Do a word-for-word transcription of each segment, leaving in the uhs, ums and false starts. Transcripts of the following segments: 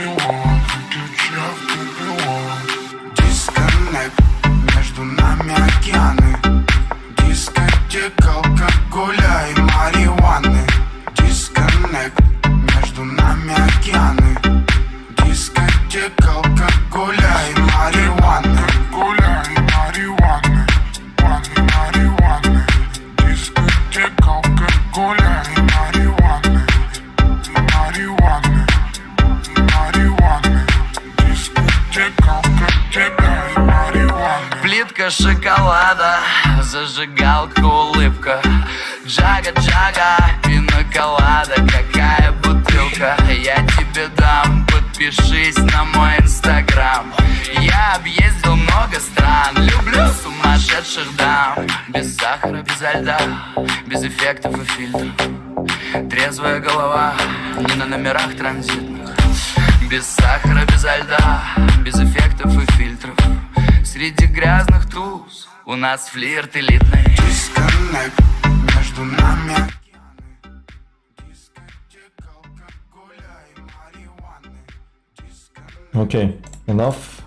Дисконнект, между нами океаны. Дискотека, алкоголя и марихуаны. Дисконнект, между нами океаны. Дискотека, алкоголя и марихуаны. Алкоголя и марихуаны. Ваны, марихуаны. Дискотека, алкоголя и марихуаны. Марихуаны, марихуаны. Дискотека, алкоголя и марихуаны. Плитка шоколада, зажигалка, улыбка. Джага-джага, пиноколада, какая бутылка. Я тебе дам, подпишись на мой инстаграм. Я объездил много стран, люблю сумасшедших дам. Без сахара, безо льда, без эффектов и фильтров. Трезвая голова, не на номерах транзитных. Без сахара, безо льда, без эффектов и фильтров. Среди грязных трус у нас флирт элитный. Дисконнект, между нами океаны. Дискотека, алкоголя и марихуаны. Okay, enough.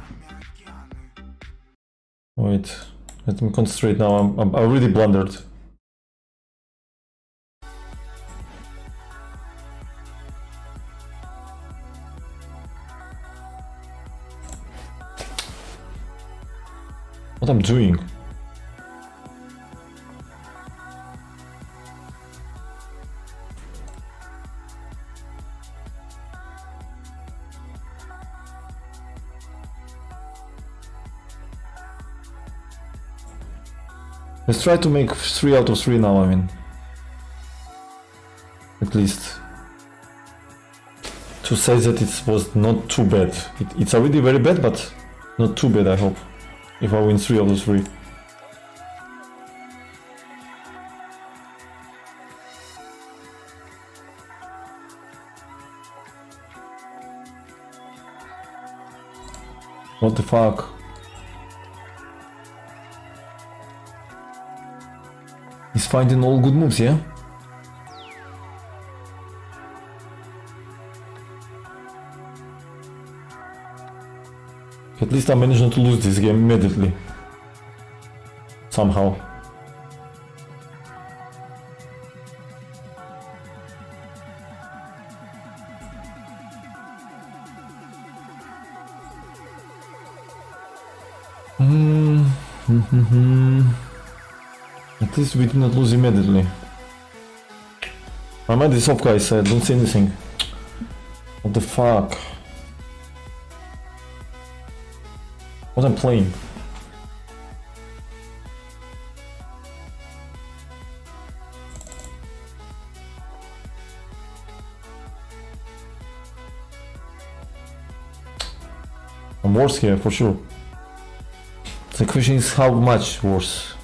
Wait, let me concentrate now. I'm, I'm, I really blundered. What I'm doing? Let's try to make three out of three now, I mean. At least. To say that it was not too bad. It, it's already very bad, but not too bad, I hope. If I win three out of three. What the fuck? He's finding all good moves, yeah? At least I managed not to lose this game immediately. Somehow. Mm -hmm. At least we did not lose immediately. My mind is off, guys. I don't see anything. What the fuck? What I'm playing? I'm worse here for sure. The question is how much worse.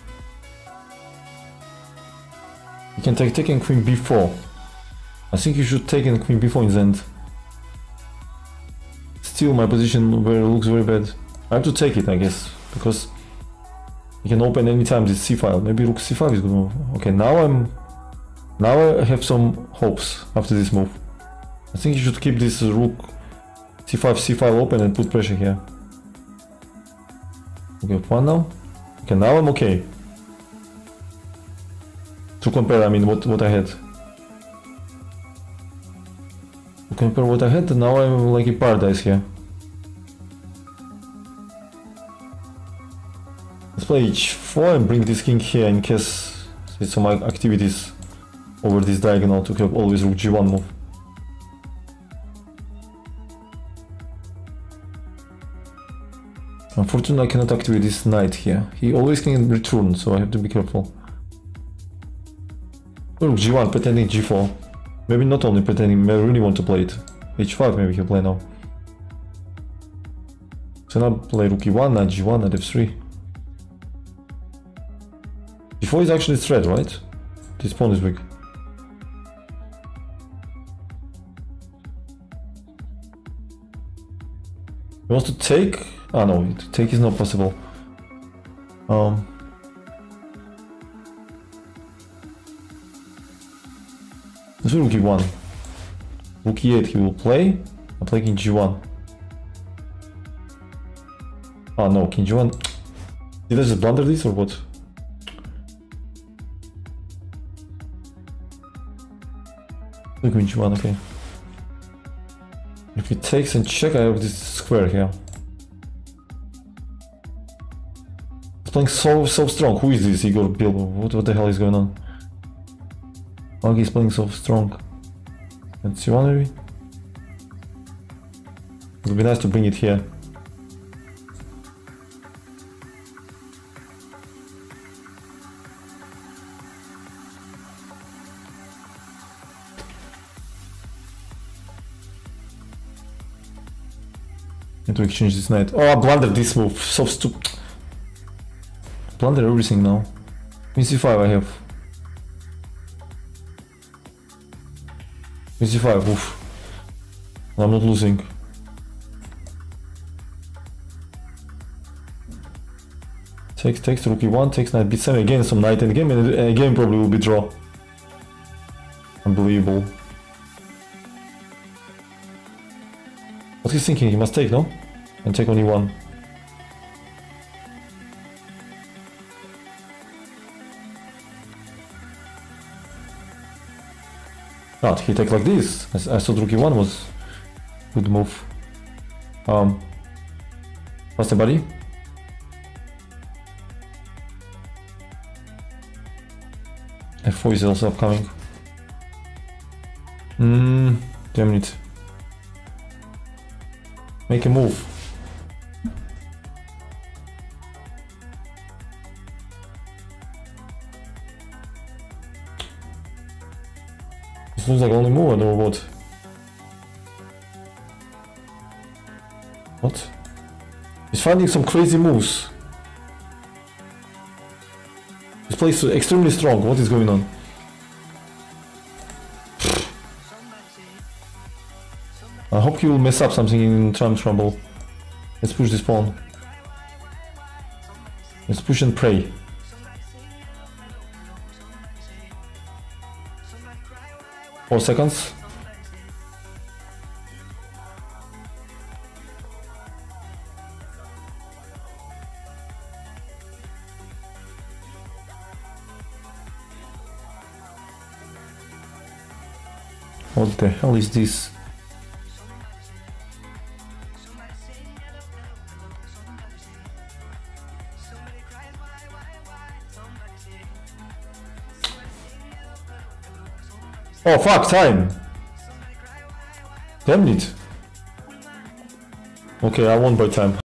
You can take taking queen b four. I think you should take in queen b four in the end. Still, my position where it looks very bad. I have to take it, I guess, because you can open anytime this c file. Maybe rook c five is good move. Okay, now I'm now I have some hopes after this move. I think you should keep this rook c five c file open and put pressure here. Okay, one now. Okay, now I'm okay. To compare, I mean, what what I had. To compare what I had, now I'm like in paradise here. Let's play h four and bring this king here in case there's some activities over this diagonal to have always rook g one move. Unfortunately, I cannot activate this knight here. He always can return, so I have to be careful. Rook g one, pretending g four. Maybe not only pretending, I really want to play it. h five maybe he'll play now. So now play rook e one, knight g one, knight f three. g four is actually threat, right? This pawn is weak. He wants to take? Ah no, take is not possible. Um, let's do rook e one. Rook e eight he will play. I play king g one. Oh no, king g one. Did I just blunder this or what? Look, king g one, okay. If he takes and check, I have this square here. He's playing so so strong. Who is this Igor Bjelobrk? What, what the hell is going on? Oh, he's playing so strong. And c one maybe? It would be nice to bring it here. Need to exchange this knight. Oh, I blundered this move. So stupid. Blunder everything now. Queen c five I have. Queen c five, oof. I'm not losing. Takes, takes rook e one, takes knight b seven, again some knight in the game, and again probably will be draw. Unbelievable. What he's thinking, he must take, no? And take on e one. Not, he take like this. I, I thought rook e one was good move. Um, what's the body? f four is also upcoming. Mmm, damn it. Make a move. This looks like only move or what? What? He's finding some crazy moves. This place is extremely strong. What is going on? I hope he will mess up something in Trump Trumble. Let's push this pawn. Let's push and pray. Four seconds. What the hell is this? Oh fuck, time! Damn it! Okay, I won by time.